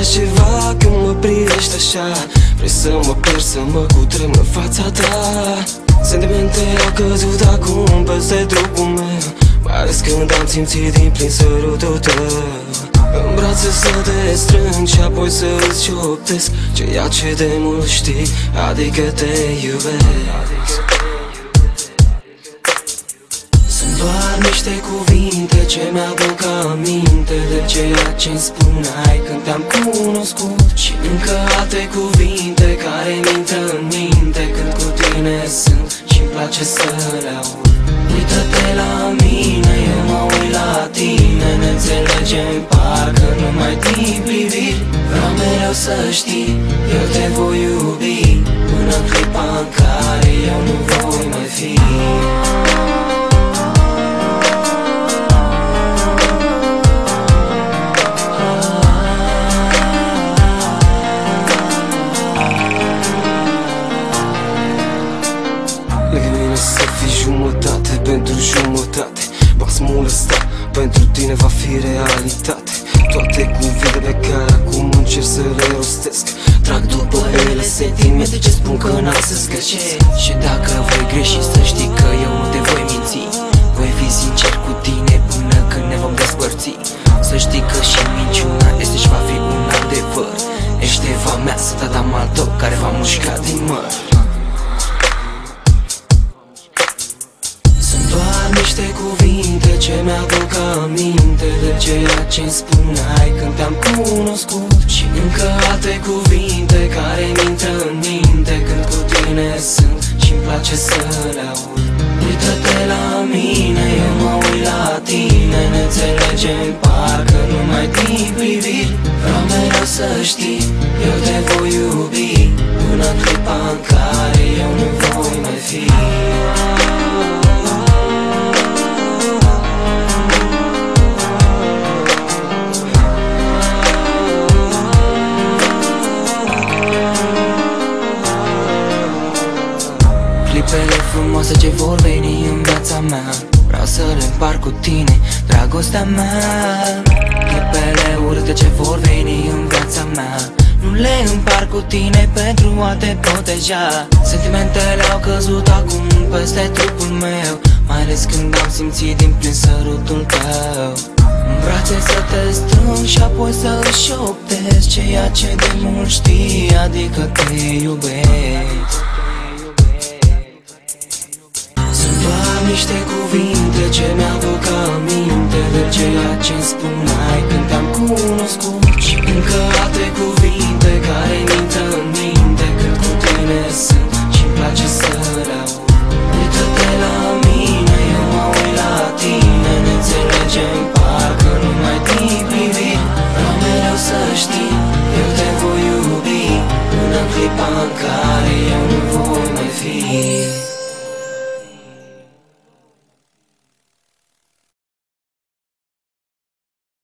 faci ceva când mă privești așa. Vrei să mă pierzi, să mă cutrem în fața ta. Sentimentele au căzut acum peste trupul meu, mai ales când am simțit din plin sărutul tău. În brațe să te strâng și apoi să îți șoptesc ceea ce de mult știi, adică te iubesc. Sunt doar niște cuvinte ce mi-aduc aminte de ceea ce-mi spuneai când te-am cunoscut, și încă alte cuvinte care mi intră în minte când cu tine sunt și-mi place să le aud. Uită-te la mine, eu mă uit la tine, ne înțelegem parcă numai din priviri. Vreau mereu să știi, eu te voi iubi până în clipa în care eu nu voi mai fi. Lângă mine să fii jumătate pentru jumătate. Basmul ăsta pentru tine va fi realitate. Toate cuvinte pe care acum încerc să le rostesc, trag după ele sentimente ce spun că n-am să-ți găsesc. Și dacă voi greși să știi că eu nu te voi minți, voi fi sincer cu tine până când ne vom despărți. Să știi că și minciuna este și va fi un adevăr. Ești eva mea, sunt Adam al tău care va mușca din măr. Niște cuvinte ce mi-aduc aminte de ceea ce-mi spuneai când te-am cunoscut, și încă alte cuvinte care mi intră în minte când cu tine sunt și-mi place să le aud. Uită-te la mine, eu mă uit la tine, ne înțelegem parcă numai din priviri. Vreau mereu să știi, eu te voi iubi până în clipa în care eu nu voi mai fi. Clipele frumoase ce vor veni în viața mea, vreau să le împart cu tine, dragostea mea. Clipele urâte ce vor veni în viața mea, nu le împart cu tine pentru a te proteja. Sentimentele au căzut acum peste trupul meu, mai ales când am simțit din plin sărutul tău. În brațe să te strâng și apoi să îți șoptesc ceea ce de mult știi, adică te iubesc. Niște cuvinte ce mi-aduc aminte de ceea ce-mi spuneai când te-am cunoscut, și încă alte cuvinte care mi intră în minte când cu tine sunt și-mi place să le aud. Uită-te la mine, eu mă uit la tine, ne înțelegem parcă numai din priviri. Vreau mereu să știi, eu te voi iubi până în clipa în care